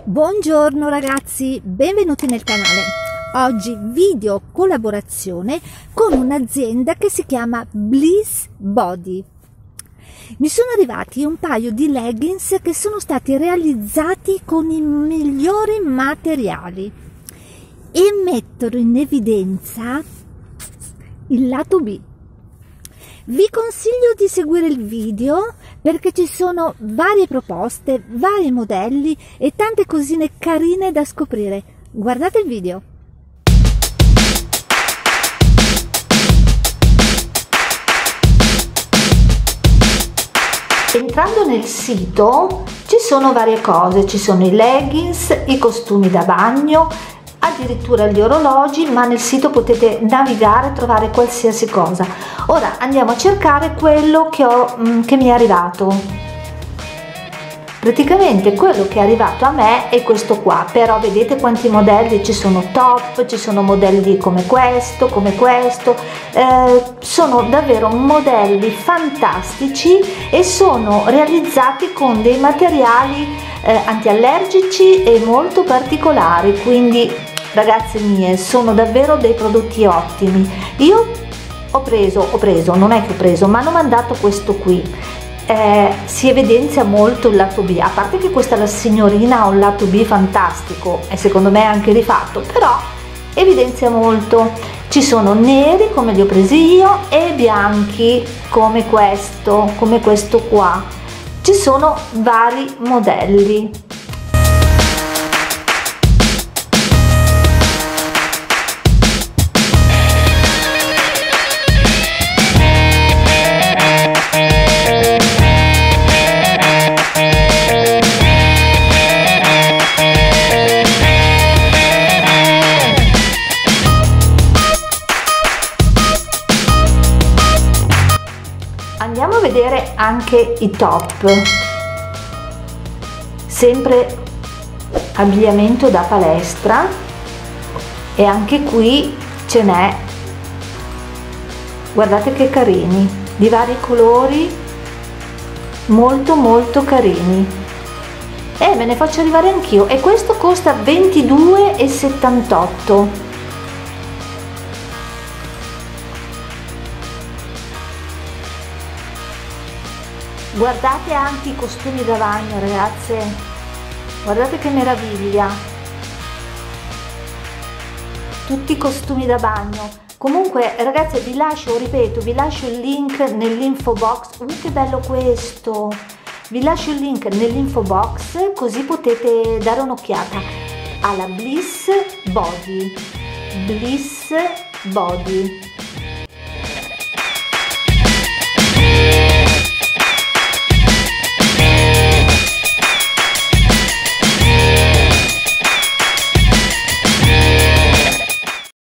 Buongiorno ragazzi, benvenuti nel canale. Oggi video collaborazione con un'azienda che si chiama Bliss Body. Mi sono arrivati un paio di leggings che sono stati realizzati con i migliori materiali e mettono in evidenza il lato B. Vi consiglio di seguire il video perché ci sono varie proposte, vari modelli e tante cosine carine da scoprire. Guardate il video. Entrando nel sito ci sono varie cose, ci sono i leggings, i costumi da bagno, addirittura gli orologi, ma nel sito potete navigare e trovare qualsiasi cosa. Ora andiamo a cercare quello che mi è arrivato. Praticamente quello che è arrivato a me è questo qua, però vedete quanti modelli ci sono, top, ci sono modelli come questo, sono davvero modelli fantastici e sono realizzati con dei materiali antiallergici e molto particolari, quindi ragazze mie sono davvero dei prodotti ottimi. Io non è che ho preso, ma hanno mandato questo qui. Si evidenzia molto il lato B, a parte che questa la signorina ha un lato B fantastico e secondo me anche rifatto, però evidenzia molto. Ci sono neri come li ho presi io e bianchi come questo qua. Ci sono vari modelli. Andiamo a vedere anche i top, sempre abbigliamento da palestra, e anche qui ce n'è, guardate che carini, di vari colori, molto carini, e me ne faccio arrivare anch'io, e questo costa 22,78 €. Guardate anche i costumi da bagno, ragazze, guardate che meraviglia, tutti i costumi da bagno. Comunque ragazze vi lascio il link nell'info box. Che bello questo, vi lascio il link nell'info box così potete dare un'occhiata alla Bliss Body.